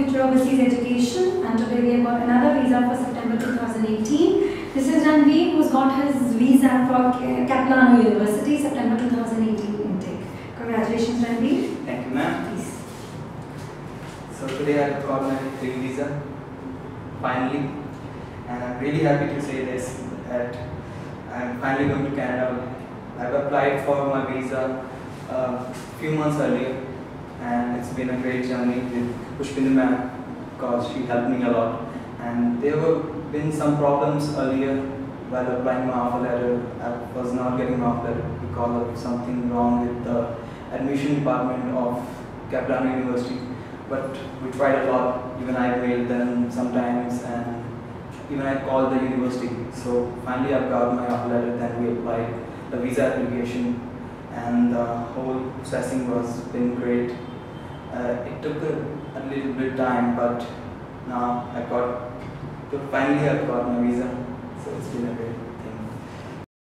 Future Overseas Education, and today we have got another visa for September 2018. This is Ranveer, who's got his visa for Kaplan University, September 2018 intake. Congratulations, Ranveer. Thank you, ma'am. Please. So today I've got my free visa, finally, and I'm really happy to say this, that I'm finally going to Canada. I've applied for my visa a few months earlier, and it's been a great journey with Pushpin ma'am, because she helped me a lot. And there have been some problems earlier while applying my offer letter. I was not getting my offer letter because of something wrong with the admission department of Kaplan University. But we tried a lot. Even I mailed them sometimes, and even I called the university. So finally I've got my offer letter. Then we applied the visa application, and the whole processing was been great. It took a little bit time, but now finally I've got my visa. So it's been a great.